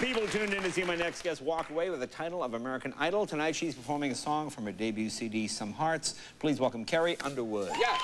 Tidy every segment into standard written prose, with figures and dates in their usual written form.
people tuned in to see my next guest walk away with the title of American Idol. Tonight, she's performing a song from her debut CD, Some Hearts. Please welcome Carrie Underwood. Yeah.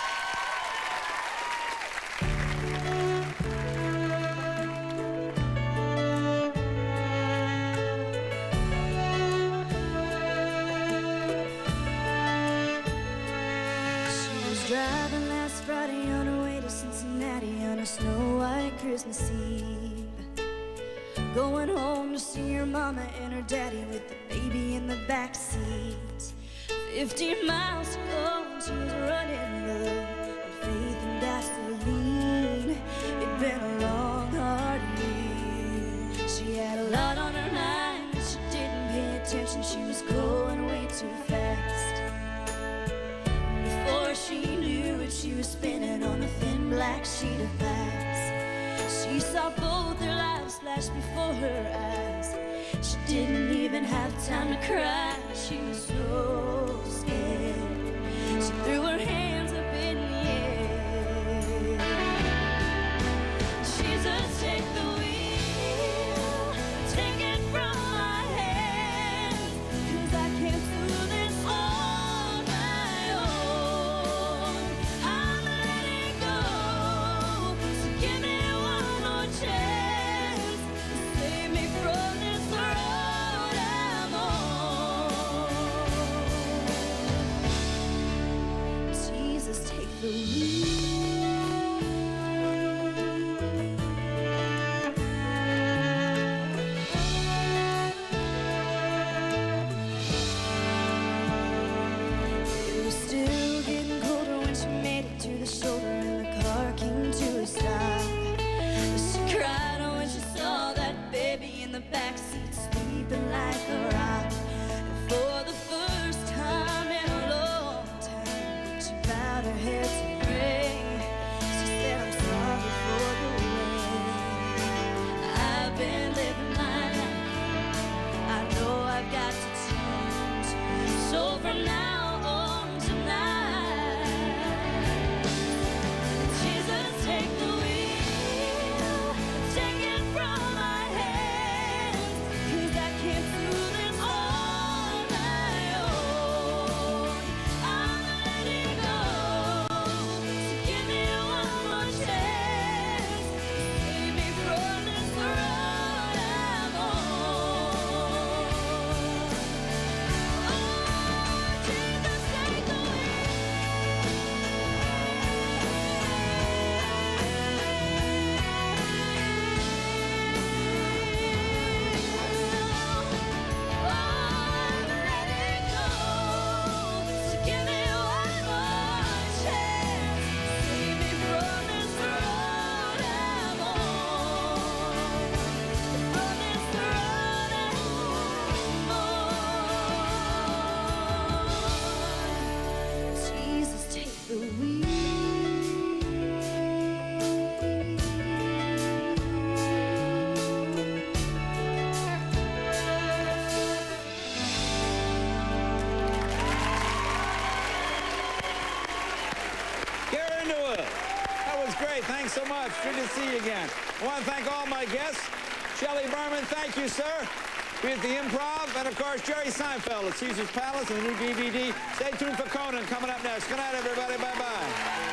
She was driving last Friday on her way to Cincinnati on a snow-white Christmas Eve. Going home to see her mama and her daddy with the baby in the back seat. 15 miles to go and she was running low on faith and gasoline. It'd been a long, hard year. She had a lot on her mind, but she didn't pay attention. She was going way too fast. Before she knew it, she was spinning on a thin black sheet of glass. She saw both their lives flash before her eyes. She didn't even have time to cry. She was so scared. She threw her hands up in the air. Jesus, take the wheel, take it from my hands, 'cause I can't do this on my own. I'm letting go, so give me one more chance to save me from this road I'm on. Jesus, take the wheel. It was still getting colder when she made it to the shoulder and the car came to a stop. She cried when she saw that baby in the backseat sleeping like a rock. And for the first time in a long time, she bowed her head to pray. She said, I'm sorry for the way I've been living my life. I know I've got to change. So from now on tonight, Jesus, take the wheel, take it from my hands, 'cause I can't do this on my own. I'm letting go, so give me one more chance to save me from this road I'm on. Oh, Jesus, take the wheel. I'm letting go, so give me one more chance to save me from this road I'm on. From this road I'm on. Jesus, take the wheel. Carrie Underwood. That was great. Thanks so much. Good to see you again. I want to thank all my guests. Shelley Berman, thank you, sir. Be at the Improv. And, of course, Jerry Seinfeld at Caesar's Palace and the new DVD. Stay tuned for Conan coming up next. Good night, everybody. Bye-bye.